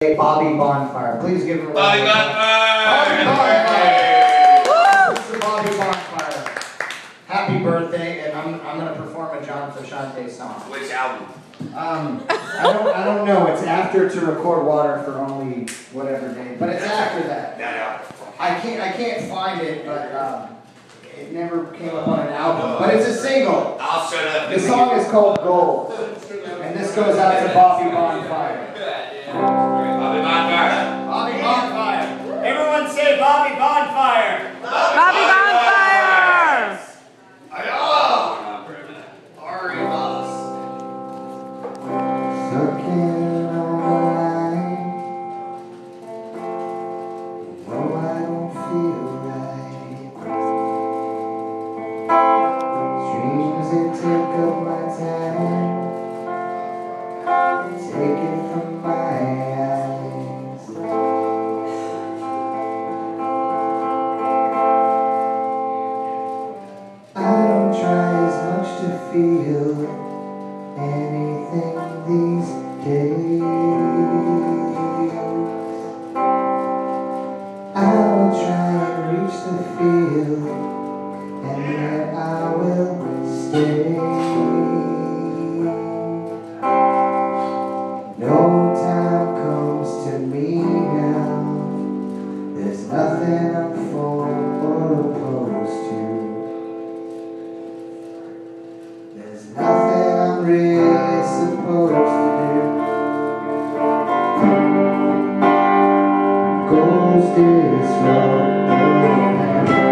Bobby Bonfire. Please give him a round. Bobby Bonfire! Bonfire! This is Bobby Bonfire. Happy birthday, and I'm gonna perform a John Frusciante song. Which album? I don't know. It's after To Record Water for Only whatever day, but it's after that. Yeah. I can't find it, but it never came up on an album. But it's a single. I'll shut up. The song is called Gold, and this goes out to Bobby Bonfire. Bobby Bonfire. Bobby Bonfire. Everyone say Bobby Bonfire. Bobby Bonfire! Ari Boss. Sucking on the line. No, I don't feel right. Dreams that take up my time. Take it from my eyes. I don't try as much to feel anything these days. I will try and reach the field, and there I will stay. No time comes to me now. There's nothing I'm for or opposed to. There's nothing I'm really supposed to do. Ghost is from the past.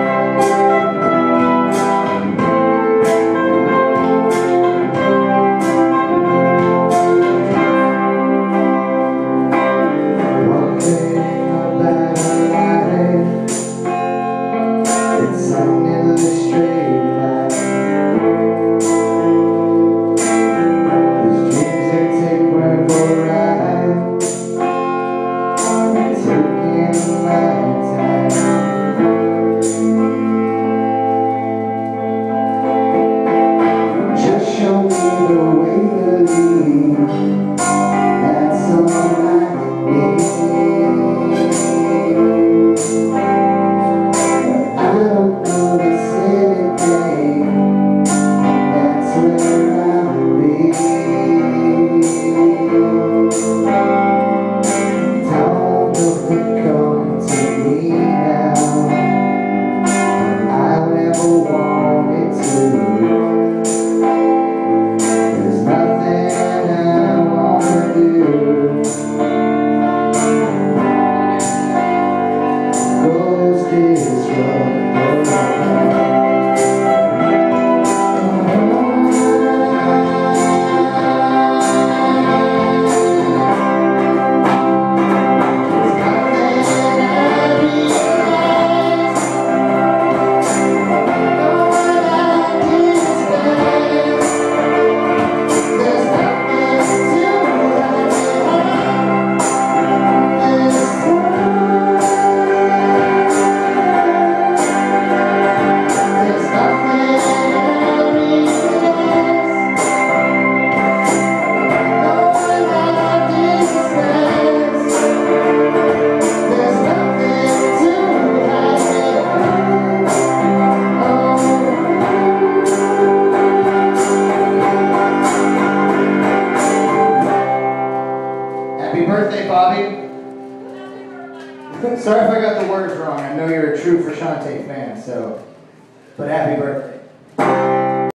Happy birthday, Bobby. Sorry if I got the words wrong. I know you're a true Frusciante fan, but happy birthday.